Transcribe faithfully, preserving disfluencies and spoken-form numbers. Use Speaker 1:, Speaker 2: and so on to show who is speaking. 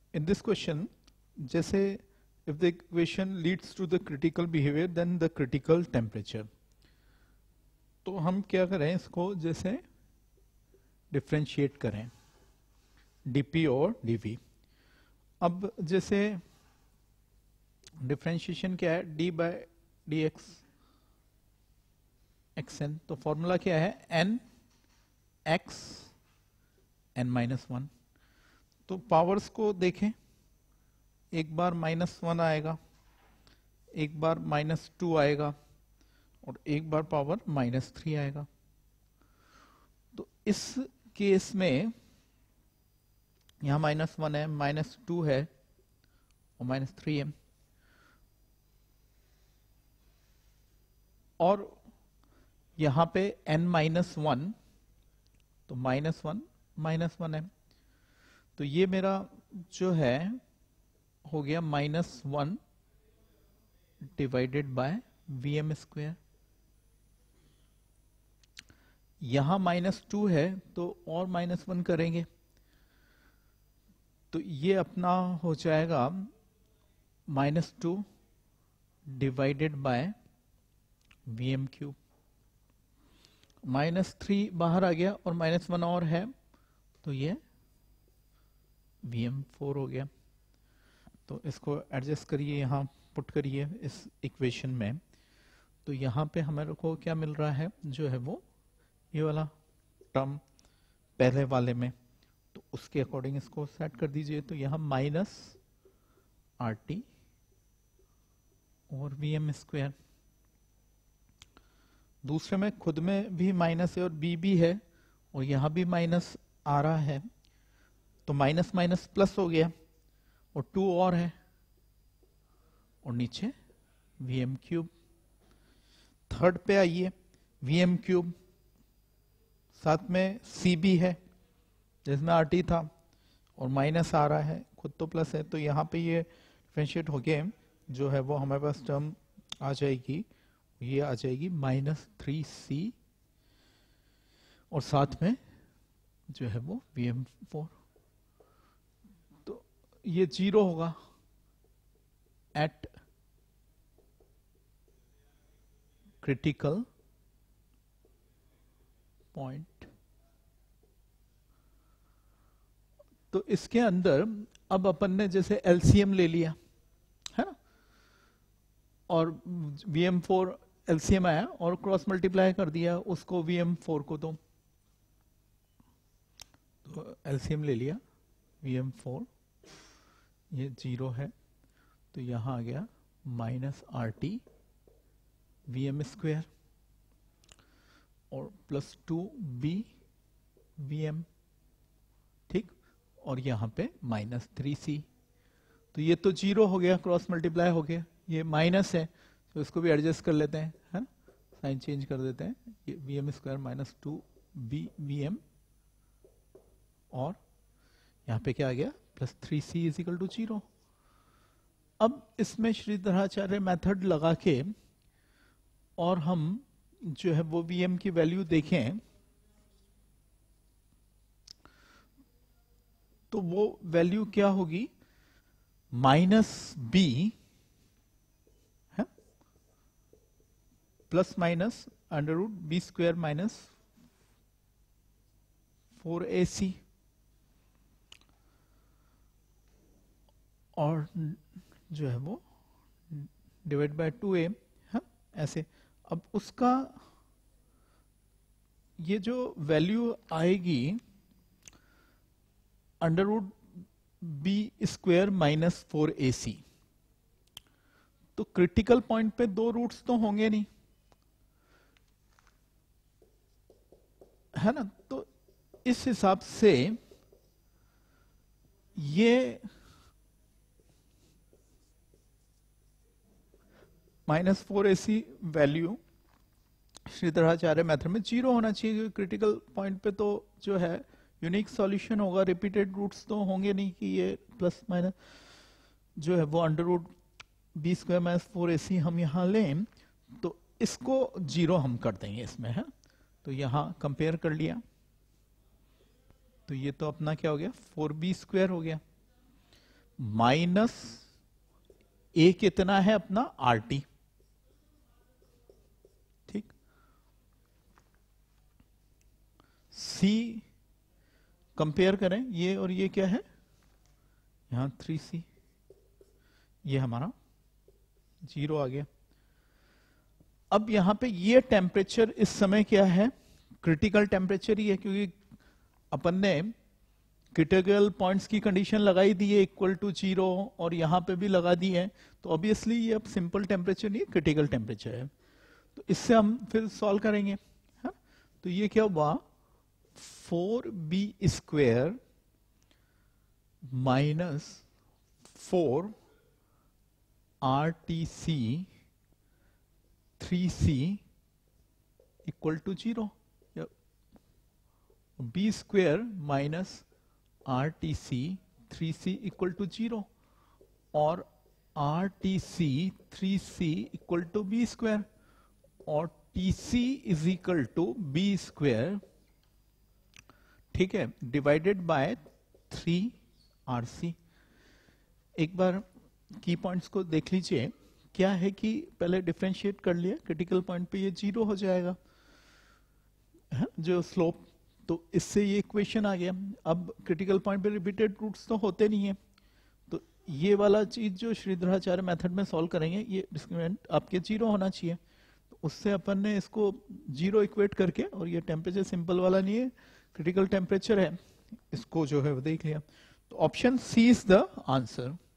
Speaker 1: in this question, जैसे if the equation leads to the critical behavior then the critical temperature, तो हम क्या करें इसको जैसे डिफ्रेंशिएट करें dp और dv. अब जैसे डिफ्रेंशिएशन क्या है, d by d x x n, तो फॉर्मूला क्या है n x n minus one. तो पावर्स को देखें, एक बार माइनस वन आएगा, एक बार माइनस टू आएगा और एक बार पावर माइनस थ्री आएगा. तो इस केस में यहां माइनस वन है, माइनस टू है और माइनस थ्री है. और यहां पे n माइनस वन, तो माइनस वन माइनस वन है. तो ये मेरा जो है हो गया minus one divided by v m square. यहां माइनस टू है तो और माइनस वन करेंगे तो ये अपना हो जाएगा minus two divided by v m cube. Minus three बाहर आ गया और माइनस वन और है तो ये वी एम फोर हो गया. तो इसको एडजस्ट करिए, यहाँ पुट करिए इस इक्वेशन में. तो यहाँ पे हमारे को क्या मिल रहा है, जो है वो ये वाला टर्म पहले वाले में, तो उसके अकॉर्डिंग इसको सेट कर दीजिए. तो यहाँ माइनस आर टी और वी एम स्क्वेयर. दूसरे में खुद में भी माइनस है और बी भी है और यहाँ भी माइनस आ रहा है, तो माइनस माइनस प्लस हो गया और टू और है और नीचे वी एम क्यूब. थर्ड पे आइए, वी एम क्यूब, साथ में सी भी है जिसमें आर टी था और माइनस आ रहा है, खुद तो प्लस है. तो यहाँ पे ये डिफरेंशिएट हो गए, जो है वो हमारे पास टर्म आ जाएगी, ये आ जाएगी माइनस थ्री सी और साथ में जो है वो वी एम फोर. तो ये जीरो होगा एट क्रिटिकल पॉइंट. तो इसके अंदर अब अपन ने जैसे एलसीएम ले लिया है ना, और वी एम फोर एलसीएम आया और क्रॉस मल्टीप्लाई कर दिया उसको वी एम फोर को. तो, तो एलसीएम ले लिया वी एम फोर, ये जीरो है तो यहां आ गया minus r t v m square और plus two b v m, ठीक, और यहां पे माइनस थ्री सी. तो ये तो जीरो हो गया, क्रॉस मल्टीप्लाई हो गया, ये माइनस है तो इसको भी एडजस्ट कर लेते हैं, है ना, साइन चेंज कर देते हैं. ये v m square minus two b v m और यहाँ पे क्या आ गया plus three c is equal to zero. अब इसमें श्रीधराचार्य मेथड लगा के और हम जो है वो वी एम की वैल्यू देखें तो वो वैल्यू क्या होगी, माइनस बी है plus minus under root b square minus four a c और जो है वो डिवाइड बाय टू ए है ऐसे. अब उसका ये जो वैल्यू आएगी under root b square minus four a c, तो क्रिटिकल पॉइंट पे दो रूट्स तो होंगे नहीं, है ना. तो इस हिसाब से ये minus four a c value Sridharacharya method में जीरो होना चाहिए, क्योंकि क्रिटिकल पॉइंट पे तो जो है यूनिक सॉल्यूशन होगा, रिपीटेड रूट्स तो होंगे नहीं कि ये प्लस माइनस जो है वो under root b square minus four a c हम यहाँ लें तो इसको जीरो हम कर देंगे इसमें, है. तो यहाँ कंपेयर कर लिया तो ये तो अपना क्या हो गया फोर बी स्क्वायर हो गया माइनस ए कितना है अपना आर टी, ठीक। सी कंपेयर करें, ये और ये क्या है, यहां थ्री सी, ये हमारा जीरो आ गया। अब यहां पे ये टेम्परेचर इस समय क्या है, क्रिटिकल टेम्परेचर ही है, क्योंकि अपन ने क्रिटिकल पॉइंट्स की कंडीशन लगाई दी है इक्वल टू जीरो, और यहां पे भी लगा दी है, तो ऑब्वियसली ये अब सिंपल टेम्परेचर नहीं, क्रिटिकल टेम्परेचर है। तो इससे हम फिर सॉल्व करेंगे, है? तो ये क्या हुआ, four b square minus four r t c three c equal to zero, b square minus r t c three c equal to zero, और r t c three c equal to b square, और t c is equal to b square, ठीक है, divided by three r c. एक बार की points को देख लीजिए, क्या है कि पहले डिफरेंशिएट कर लिया, क्रिटिकल पॉइंट पे ये जीरो हो जाएगा, है? जो स्लोप, तो इससे ये इक्वेशन आ गया। अब क्रिटिकल पॉइंट पे रिपीटेड रूट्स तो होते नहीं है, तो ये वाला चीज जो श्रीधराचार्य मेथड में सॉल्व करेंगे, ये डिस्क्रिमिनेंट आपके जीरो होना चाहिए, तो उससे अपन ने इसको जीरो इक्वेट करके, और ये टेम्परेचर सिंपल वाला नहीं है, क्रिटिकल टेम्परेचर है, इसको जो है वो देख लिया। तो option c is the answer.